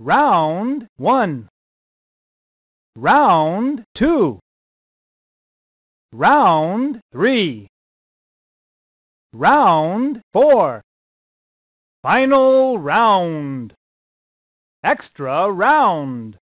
Round 1. Round 2. Round 3. Round 4. Final round. Extra round.